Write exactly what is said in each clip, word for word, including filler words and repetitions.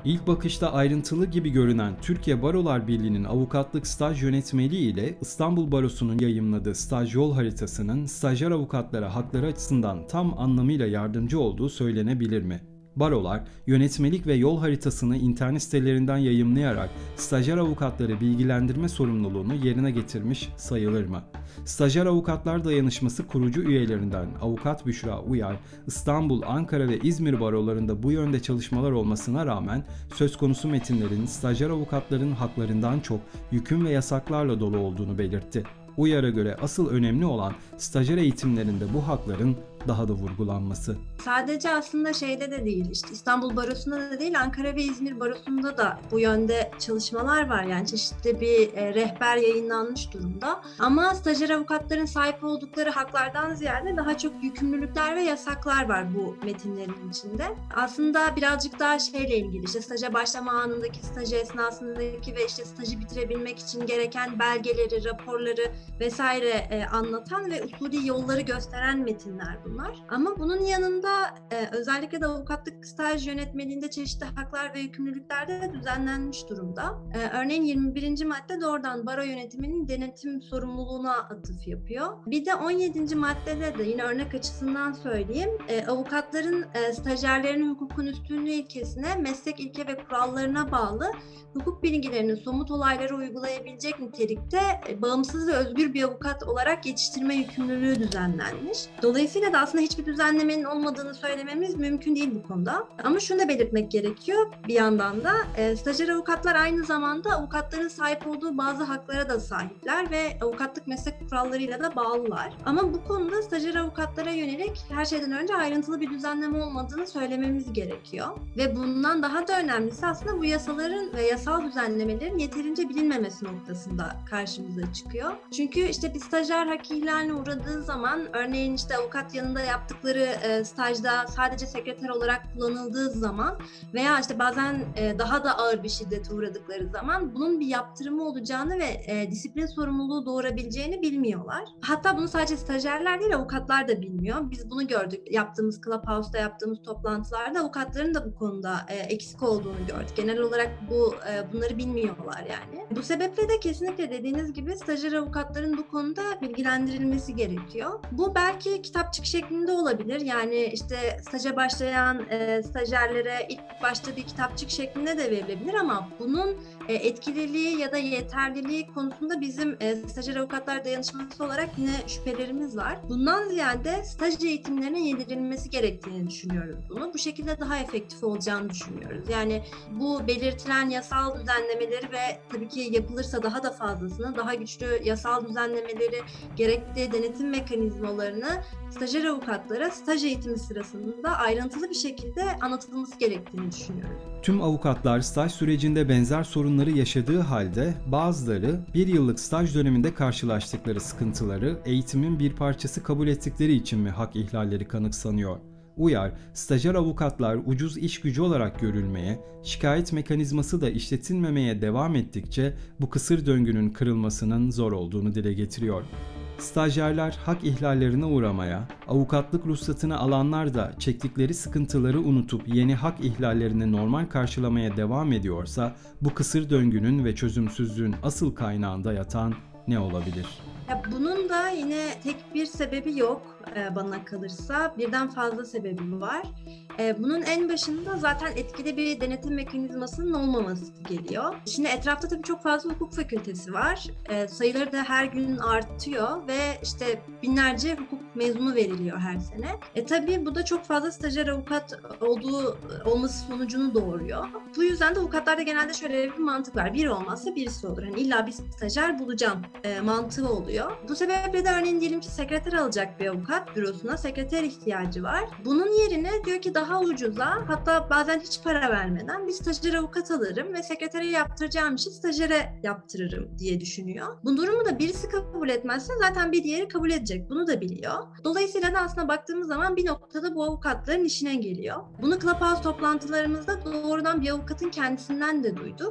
İlk bakışta ayrıntılı gibi görünen Türkiye Barolar Birliği'nin avukatlık staj yönetmeliği ile İstanbul Barosu'nun yayımladığı staj yol haritasının stajyer avukatlara hakları açısından tam anlamıyla yardımcı olduğu söylenebilir mi? Barolar, yönetmelik ve yol haritasını internet sitelerinden yayımlayarak stajyer avukatları bilgilendirme sorumluluğunu yerine getirmiş sayılır mı? Stajyer Avukatlar Dayanışması kurucu üyelerinden Avukat Büşra Uyar, İstanbul, Ankara ve İzmir barolarında bu yönde çalışmalar olmasına rağmen söz konusu metinlerin stajyer avukatların haklarından çok yüküm ve yasaklarla dolu olduğunu belirtti. Uyar'a göre asıl önemli olan stajyer eğitimlerinde bu hakların daha da vurgulanması. Sadece aslında şeyde de değil, işte İstanbul Barosu'nda da değil, Ankara ve İzmir Barosu'nda da bu yönde çalışmalar var. Yani çeşitli bir e, rehber yayınlanmış durumda. Ama stajyer avukatların sahip oldukları haklardan ziyade daha çok yükümlülükler ve yasaklar var bu metinlerin içinde. Aslında birazcık daha şeyle ilgili, işte staja başlama anındaki, staj esnasındaki ve işte stajı bitirebilmek için gereken belgeleri, raporları vesaire e, anlatan ve usulü yolları gösteren metinler bunlar. Ama bunun yanında e, özellikle de avukatlık staj yönetmeliğinde çeşitli haklar ve yükümlülükler de düzenlenmiş durumda. E, örneğin yirmi birinci madde doğrudan baro yönetiminin denetim sorumluluğuna atıf yapıyor. Bir de on yedinci maddede de yine örnek açısından söyleyeyim, e, avukatların e, stajyerlerin hukukun üstünlüğü ilkesine, meslek ilke ve kurallarına bağlı hukuk bilgilerini somut olaylara uygulayabilecek nitelikte e, bağımsız ve özgür bir avukat olarak yetiştirme yükümlülüğü düzenlenmiş. Dolayısıyla da aslında hiçbir düzenlemenin olmadığını söylememiz mümkün değil bu konuda. Ama şunu da belirtmek gerekiyor bir yandan da. E, stajyer avukatlar aynı zamanda avukatların sahip olduğu bazı haklara da sahipler ve avukatlık meslek kurallarıyla da bağlılar. Ama bu konuda stajyer avukatlara yönelik her şeyden önce ayrıntılı bir düzenleme olmadığını söylememiz gerekiyor. Ve bundan daha da önemlisi aslında bu yasaların ve yasal düzenlemelerin yeterince bilinmemesi noktasında karşımıza çıkıyor. Çünkü işte bir stajyer hak ihlaline uğradığı zaman, örneğin işte avukat yanında yaptıkları e, stajda sadece sekreter olarak kullanıldığı zaman veya işte bazen e, daha da ağır bir şiddete uğradıkları zaman bunun bir yaptırımı olacağını ve e, disiplin sorumluluğu doğurabileceğini bilmiyorlar. Hatta bunu sadece stajyerler değil, avukatlar da bilmiyor. Biz bunu gördük. Yaptığımız Clubhouse'da yaptığımız toplantılarda avukatların da bu konuda e, eksik olduğunu gördük. Genel olarak bu e, bunları bilmiyorlar yani. Bu sebeple de kesinlikle dediğiniz gibi stajyer avukatların bu konuda bilgilendirilmesi gerekiyor. Bu belki kitapçık şeklinde olabilir. Yani işte staja başlayan e, stajyerlere ilk başta bir kitapçık şeklinde de verilebilir ama bunun e, etkililiği ya da yeterliliği konusunda bizim e, Stajyer Avukatlar Dayanışması olarak yine şüphelerimiz var. Bundan ziyade staj eğitimlerine yedirilmesi gerektiğini düşünüyoruz bunu. Bu şekilde daha efektif olacağını düşünüyoruz. Yani bu belirtilen yasal düzenlemeleri ve tabii ki yapılırsa daha da fazlasını, daha güçlü yasal düzenlemeleri, gerekli denetim mekanizmalarını stajyer avukatlara staj eğitimi sırasında ayrıntılı bir şekilde anlatılması gerektiğini düşünüyoruz. Tüm avukatlar staj sürecinde benzer sorunları yaşadığı halde bazıları bir yıllık staj döneminde karşılaştıkları sıkıntıları eğitimin bir parçası kabul ettikleri için mi hak ihlalleri kanıksanıyor? Uyar, stajyer avukatlar ucuz iş gücü olarak görülmeye, şikayet mekanizması da işletilmemeye devam ettikçe bu kısır döngünün kırılmasının zor olduğunu dile getiriyor. Stajyerler hak ihlallerine uğramaya, avukatlık ruhsatını alanlar da çektikleri sıkıntıları unutup yeni hak ihlallerini normal karşılamaya devam ediyorsa bu kısır döngünün ve çözümsüzlüğün asıl kaynağında yatan ne olabilir? Ya bunun da yine tek bir sebebi yok bana kalırsa. Birden fazla sebebi var. Bunun en başında zaten etkili bir denetim mekanizmasının olmaması geliyor. Şimdi etrafta tabii çok fazla hukuk fakültesi var. Sayıları da her gün artıyor ve işte binlerce hukuk mezunu veriliyor her sene. E tabii bu da çok fazla stajyer avukat olduğu olması sonucunu doğuruyor. Bu yüzden de avukatlarda genelde şöyle bir mantık var. Biri olmazsa birisi olur. Hani illa bir stajyer bulacağım e, mantığı oluyor. Bu sebeple de örneğin diyelim ki sekreter alacak bir avukat bürosuna, sekreter ihtiyacı var. Bunun yerine diyor ki daha ucuza, hatta bazen hiç para vermeden bir stajyer avukat alırım ve sekretere yaptıracağım işi stajyere yaptırırım diye düşünüyor. Bu durumu da birisi kabul etmezse zaten bir diğeri kabul edecek. Bunu da biliyor. Dolayısıyla da aslında baktığımız zaman bir noktada bu avukatların işine geliyor. Bunu Clubhouse toplantılarımızda doğrudan bir avukatın kendisinden de duyduk.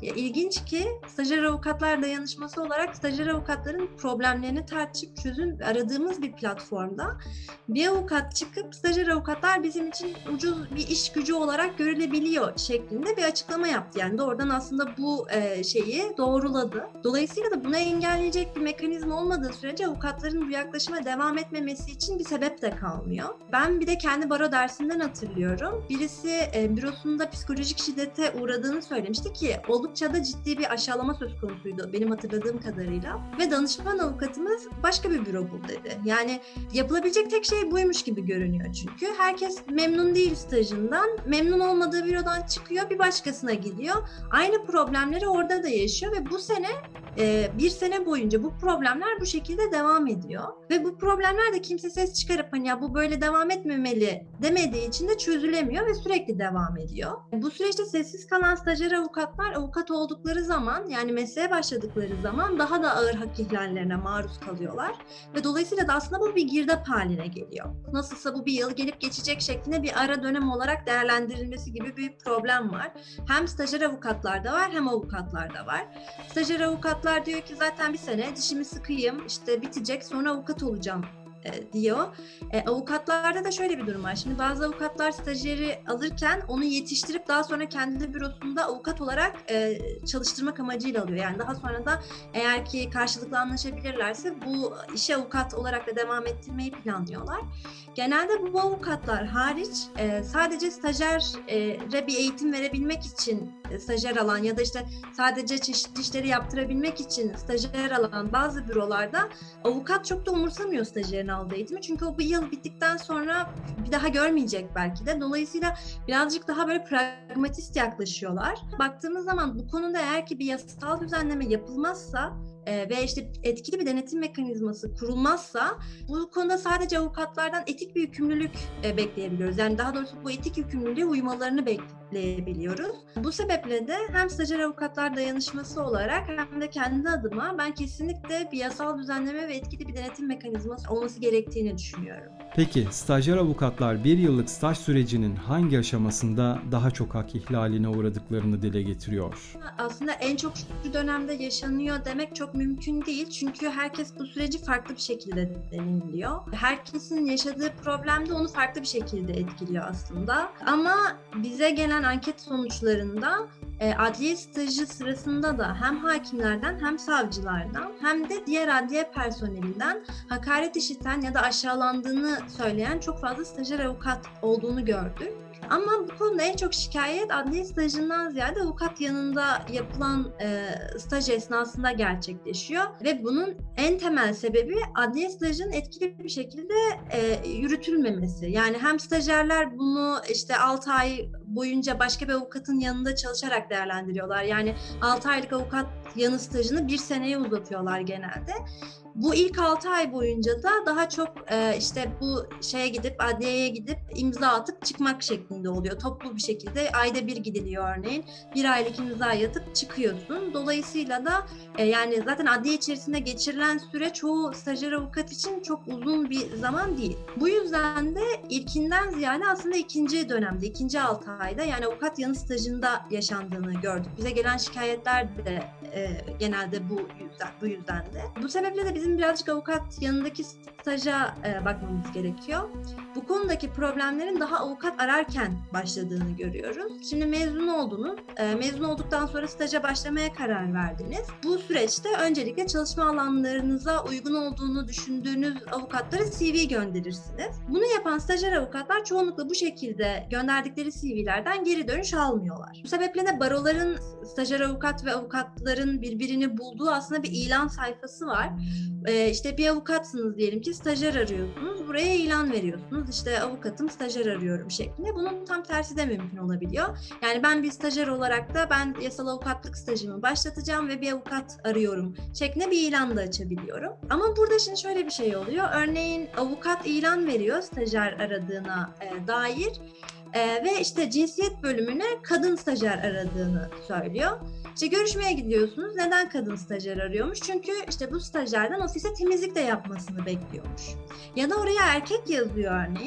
Ya, ilginç ki stajyer avukatlar dayanışması olarak stajyer avukatların problemlerini tartışıp çözüm aradığımız bir platformda bir avukat çıkıp stajyer avukatlar bizim için ucuz bir iş gücü olarak görülebiliyor şeklinde bir açıklama yaptı. Yani doğrudan aslında bu e, şeyi doğruladı. Dolayısıyla da bunu engelleyecek bir mekanizma olmadığı sürece avukatların bu yaklaşıma devam etmemesi için bir sebep de kalmıyor. Ben bir de kendi baro dersinden hatırlıyorum. Birisi e, bürosunda psikolojik şiddete uğradığını söylemişti ki oldukça da ciddi bir aşağılama söz konusuydu benim hatırladığım kadarıyla. Ve danışman avukatımız başka bir büro bul dedi. Yani yapılabilecek tek şey buymuş gibi görünüyor çünkü. Herkes memnun değil stajından, memnun olmadığı bürodan çıkıyor, bir başkasına gidiyor. Aynı problemleri orada da yaşıyor ve bu sene e, bir sene boyunca bu problemler bu şekilde devam ediyor. Ve bu problemler de kimse ses çıkarıp hani ya bu böyle devam etmemeli demediği için de çözülemiyor ve sürekli devam ediyor. Bu süreçte sessiz kalan stajyer avukatlar avukat oldukları zaman, yani mesleğe başladıkları zaman daha da ağır hak ihlallerine maruz kalıyorlar ve dolayısıyla da aslında bu bir girdap haline geliyor. Nasılsa bu bir yıl gelip geçecek şeklinde bir ara dönem olarak değerlendirilmesi gibi bir problem var. Hem stajyer avukatlarda var hem avukatlarda var. Stajyer avukatlar diyor ki zaten bir sene dişimi sıkayım, işte bitecek, sonra avukat olacağım diyor. E, avukatlarda da şöyle bir durum var. Şimdi bazı avukatlar stajyeri alırken onu yetiştirip daha sonra kendi bürosunda avukat olarak e, çalıştırmak amacıyla alıyor. Yani daha sonra da eğer ki karşılıklı anlaşabilirlerse bu işe avukat olarak da devam ettirmeyi planlıyorlar. Genelde bu avukatlar hariç e, sadece stajyere bir eğitim verebilmek için e, stajyer alan ya da işte sadece çeşitli işleri yaptırabilmek için stajyer alan bazı bürolarda avukat çok da umursamıyor stajyerin aldığı eğitimi. Çünkü o bir yıl bittikten sonra bir daha görmeyecek belki de. Dolayısıyla birazcık daha böyle pragmatist yaklaşıyorlar. Baktığımız zaman bu konuda eğer ki bir yasal düzenleme yapılmazsa e, ve işte etkili bir denetim mekanizması kurulmazsa bu konuda sadece avukatlardan etik bir yükümlülük e, bekleyebiliyoruz. Yani daha doğrusu bu etik yükümlülüğe uymalarını bekleyebiliyoruz. Bu sebeple de hem stajyer avukatlar dayanışması olarak hem de kendi adıma ben kesinlikle bir yasal düzenleme ve etkili bir denetim mekanizması olması gerektiğini düşünüyorum. Peki stajyer avukatlar bir yıllık staj sürecinin hangi aşamasında daha çok hak ihlaline uğradıklarını dile getiriyor? Aslında en çok şu dönemde yaşanıyor demek çok mümkün değil. Çünkü herkes bu süreci farklı bir şekilde deneyimliyor. Herkesin yaşadığı problem de onu farklı bir şekilde etkiliyor aslında. Ama bize gelen anket sonuçlarında e, adliye stajı sırasında da hem hakimlerden hem savcılardan hem de diğer adliye personelinden hakaret işiten ya da aşağılandığını söyleyen çok fazla stajyer avukat olduğunu gördük. Ama bu konuda en çok şikayet adliye stajından ziyade avukat yanında yapılan e, staj esnasında gerçekleşiyor. Ve bunun en temel sebebi adliye stajının etkili bir şekilde e, yürütülmemesi. Yani hem stajyerler bunu işte altı ay boyunca başka bir avukatın yanında çalışarak değerlendiriyorlar. Yani altı aylık avukat yanı stajını bir seneye uzatıyorlar genelde. Bu ilk altı ay boyunca da daha çok e, işte bu şeye gidip adliyeye gidip imza atıp çıkmak şeklinde oluyor. Toplu bir şekilde ayda bir gidiliyor örneğin. Bir aylık imza atıp çıkıyorsun. Dolayısıyla da e, yani zaten adliye içerisinde geçirilen süre çoğu stajyer avukat için çok uzun bir zaman değil. Bu yüzden de ilkinden ziyade aslında ikinci dönemde, ikinci altı ayda yani avukat yanı stajında yaşandığını gördük. Bize gelen şikayetler de e, genelde bu yüzden, bu yüzden de. Bu sebeple de bizim birazcık avukat yanındaki staja e, bakmamız gerekiyor. Bu konudaki problemlerin daha avukat ararken başladığını görüyoruz. Şimdi mezun oldunuz. E, mezun olduktan sonra staja başlamaya karar verdiniz. Bu süreçte öncelikle çalışma alanlarınıza uygun olduğunu düşündüğünüz avukatlara C V gönderirsiniz. Bunu yapan stajyer avukatlar çoğunlukla bu şekilde gönderdikleri C V'lerden geri dönüş almıyorlar. Bu sebeple de baroların stajyer avukat ve avukatların birbirini bulduğu aslında bir ilan sayfası var. Ee, işte bir avukatsınız diyelim ki stajyer arıyorsunuz. Buraya ilan veriyorsunuz. İşte avukatım stajyer arıyorum şeklinde. Bunun tam tersi de mümkün olabiliyor. Yani ben bir stajyer olarak da ben yasal avukatlık stajımı başlatacağım ve bir avukat arıyorum şeklinde bir ilan da açabiliyorum. Ama burada şimdi şöyle bir şey oluyor. Örneğin avukat ilan veriyor stajyer aradığına e, dair. Ee, ve işte cinsiyet bölümüne kadın stajyer aradığını söylüyor. İşte görüşmeye gidiyorsunuz. Neden kadın stajyer arıyormuş? Çünkü işte bu stajyerden ofise temizlik de yapmasını bekliyormuş. Ya da oraya erkek yazıyor örneğin.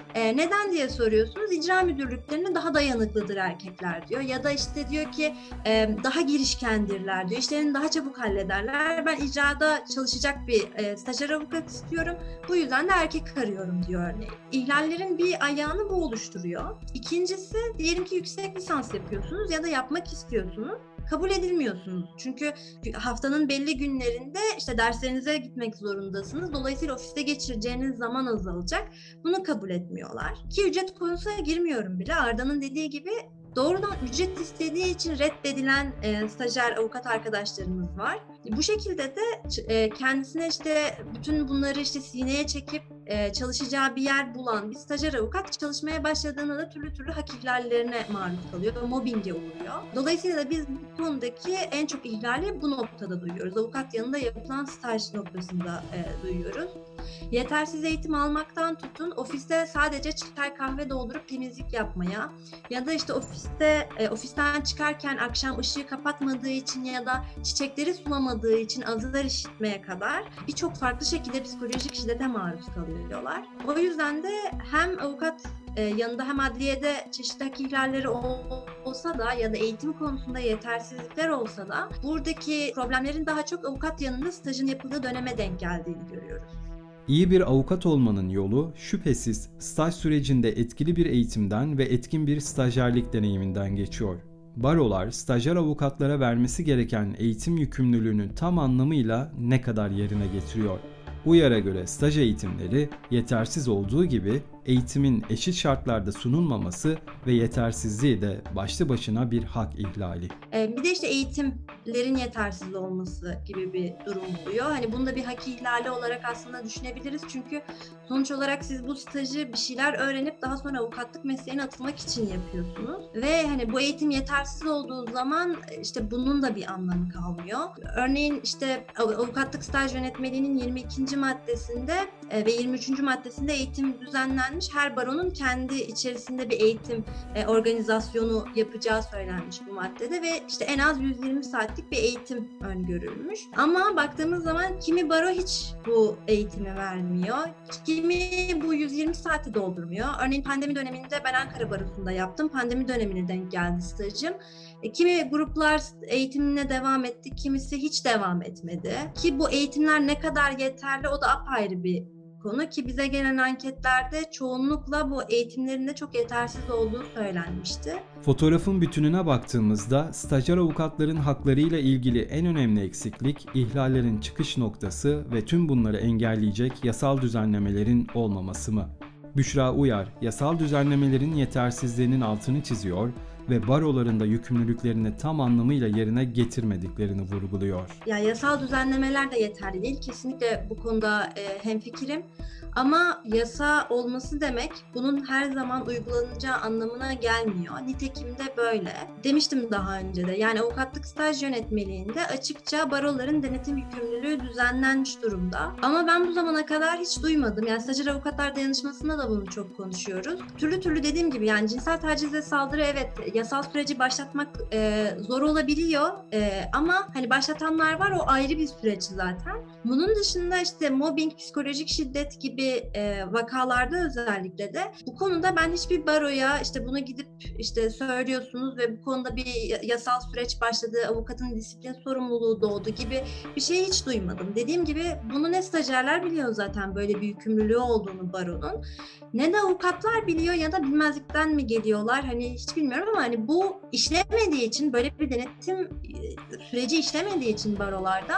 E, neden diye soruyorsunuz. İcra müdürlüklerine daha dayanıklıdır erkekler diyor. Ya da işte diyor ki e, daha girişkendirler diyor. İşlerini daha çabuk hallederler. Ben icrada çalışacak bir e, stajyer avukat istiyorum. Bu yüzden de erkek arıyorum diyor örneğin. İhlallerin bir ayağını bu oluşturuyor. İkincisi, diyelim ki yüksek lisans yapıyorsunuz ya da yapmak istiyorsunuz. Kabul edilmiyorsunuz. Çünkü haftanın belli günlerinde işte derslerinize gitmek zorundasınız. Dolayısıyla ofiste geçireceğiniz zaman azalacak. Bunu kabul etmiyorlar. Ki ücret konusuna girmiyorum bile. Arda'nın dediği gibi doğrudan ücret istediği için reddedilen e, stajyer avukat arkadaşlarımız var. Bu şekilde de e, kendisine işte bütün bunları işte sineye çekip e, çalışacağı bir yer bulan bir stajyer avukat çalışmaya başladığında da türlü türlü hak ihlallerine maruz kalıyor ve mobbinge uğruyor. Dolayısıyla da biz bu konudaki en çok ihlali bu noktada duyuyoruz. Avukat yanında yapılan staj noktasında e, duyuyoruz. Yetersiz eğitim almaktan tutun, ofiste sadece çay kahve doldurup temizlik yapmaya ya da işte ofiste e, ofisten çıkarken akşam ışığı kapatmadığı için ya da çiçekleri sulamadığı için azar işitmeye kadar birçok farklı şekilde psikolojik şiddete maruz kalıyorlar. O yüzden de hem avukat e, yanında hem adliyede çeşitli hak ihlalleri olsa da ya da eğitim konusunda yetersizlikler olsa da buradaki problemlerin daha çok avukat yanında stajın yapıldığı döneme denk geldiğini görüyoruz. İyi bir avukat olmanın yolu şüphesiz staj sürecinde etkili bir eğitimden ve etkin bir stajyerlik deneyiminden geçiyor. Barolar, stajyer avukatlara vermesi gereken eğitim yükümlülüğünü tam anlamıyla ne kadar yerine getiriyor? Uyar'a göre staj eğitimleri yetersiz olduğu gibi eğitimin eşit şartlarda sunulmaması ve yetersizliği de başlı başına bir hak ihlali. Ee, bir de işte eğitimlerin yetersiz olması gibi bir durum oluyor. Hani bunu da bir hak ihlali olarak aslında düşünebiliriz. Çünkü sonuç olarak siz bu stajı bir şeyler öğrenip daha sonra avukatlık mesleğine atılmak için yapıyorsunuz. Ve hani bu eğitim yetersiz olduğu zaman işte bunun da bir anlamı kalmıyor. Örneğin işte avukatlık staj yönetmeliğinin yirmi ikinci maddesinde ve yirmi üçüncü maddesinde eğitim düzenlenmiş. Her baronun kendi içerisinde bir eğitim e, organizasyonu yapacağı söylenmiş bu maddede ve işte en az yüz yirmi saatlik bir eğitim öngörülmüş. Ama baktığımız zaman kimi baro hiç bu eğitimi vermiyor. Kimi bu yüz yirmi saati doldurmuyor. Örneğin pandemi döneminde ben Ankara Barosu'nda yaptım. Pandemi dönemine denk geldi stajım. E, kimi gruplar eğitimine devam etti, kimisi hiç devam etmedi. Ki bu eğitimler ne kadar yeterli o da apayrı bir konu ki bize gelen anketlerde çoğunlukla bu eğitimlerin de çok yetersiz olduğu söylenmişti. Fotoğrafın bütününe baktığımızda stajyer avukatların haklarıyla ilgili en önemli eksiklik ihlallerin çıkış noktası ve tüm bunları engelleyecek yasal düzenlemelerin olmaması mı? Büşra Uyar, yasal düzenlemelerin yetersizliğinin altını çiziyor ve baroların da yükümlülüklerini tam anlamıyla yerine getirmediklerini vurguluyor. Ya yasal düzenlemeler de yeterli değil. Kesinlikle bu konuda e, hemfikirim. Ama yasa olması demek bunun her zaman uygulanacağı anlamına gelmiyor. Nitekim de böyle. Demiştim daha önce de. Yani avukatlık staj yönetmeliğinde açıkça baroların denetim yükümlülüğü düzenlenmiş durumda. Ama ben bu zamana kadar hiç duymadım. Yani stajyer avukatlar dayanışmasında da bunu çok konuşuyoruz. Türlü türlü dediğim gibi yani cinsel tacize saldırı evet yasal süreci başlatmak e, zor olabiliyor. E, ama hani başlatanlar var o ayrı bir süreç zaten. Bunun dışında işte mobbing, psikolojik şiddet gibi e, vakalarda özellikle de bu konuda ben hiçbir baroya işte bunu gidip işte söylüyorsunuz ve bu konuda bir yasal süreç başladı, avukatın disiplin sorumluluğu doğdu gibi bir şey hiç duymadım. Dediğim gibi bunu ne stajyerler biliyor zaten böyle bir yükümlülüğü olduğunu baronun, ne de avukatlar biliyor ya da bilmezlikten mi geliyorlar hani hiç bilmiyorum ama hani bu işlemediği için böyle bir denetim süreci işlemediği için barolarda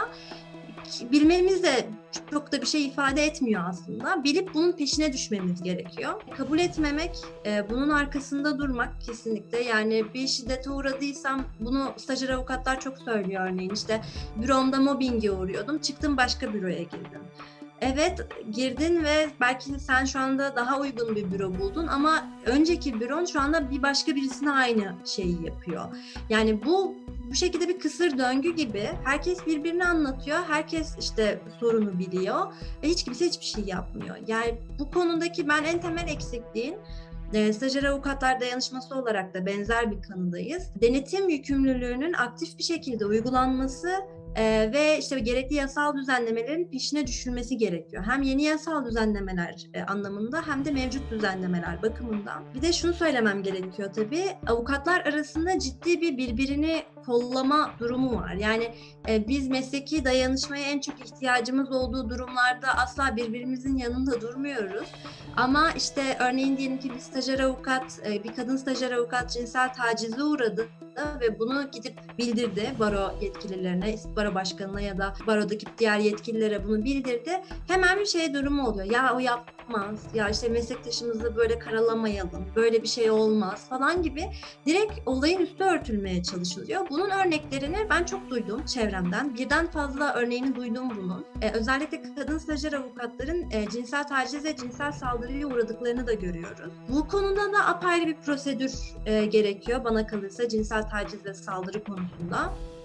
bilmemiz de çok da bir şey ifade etmiyor aslında. Bilip bunun peşine düşmemiz gerekiyor. Kabul etmemek, bunun arkasında durmak kesinlikle. Yani bir şiddete uğradıysam bunu stajyer avukatlar çok söylüyor örneğin. İşte büromda mobbinge uğruyordum, çıktım başka büroya girdim. Evet, girdin ve belki sen şu anda daha uygun bir büro buldun ama önceki büron şu anda bir başka birisine aynı şeyi yapıyor. Yani bu bu şekilde bir kısır döngü gibi herkes birbirini anlatıyor, herkes işte sorunu biliyor ve hiç kimse hiçbir şey yapmıyor. Yani bu konudaki ben en temel eksikliğin E, stajyer avukatlar dayanışması olarak da benzer bir kanıdayız. Denetim yükümlülüğünün aktif bir şekilde uygulanması Ee, ve işte gerekli yasal düzenlemelerin peşine düşülmesi gerekiyor. Hem yeni yasal düzenlemeler e, anlamında hem de mevcut düzenlemeler bakımından. Bir de şunu söylemem gerekiyor tabii. Avukatlar arasında ciddi bir birbirini kollama durumu var. Yani e, biz mesleki dayanışmaya en çok ihtiyacımız olduğu durumlarda asla birbirimizin yanında durmuyoruz. Ama işte örneğin diyelim ki bir stajyer avukat, e, bir kadın stajyer avukat cinsel tacize uğradı ve bunu gidip bildirdi baro yetkililerine, baro başkanına ya da barodaki diğer yetkililere bunu bildirdi. Hemen bir şey durumu oluyor. Ya o yapmaz, ya işte meslektaşımızı böyle karalamayalım, böyle bir şey olmaz falan gibi direkt olayın üstü örtülmeye çalışılıyor. Bunun örneklerini ben çok duydum çevremden. Birden fazla örneğini duydum bunun. Ee, özellikle kadın stajyer avukatların e, cinsel taciz ve cinsel saldırıya uğradıklarını da görüyoruz. Bu konuda da apayrı bir prosedür e, gerekiyor bana kalırsa cinsel taciz ve saldırı konusunda.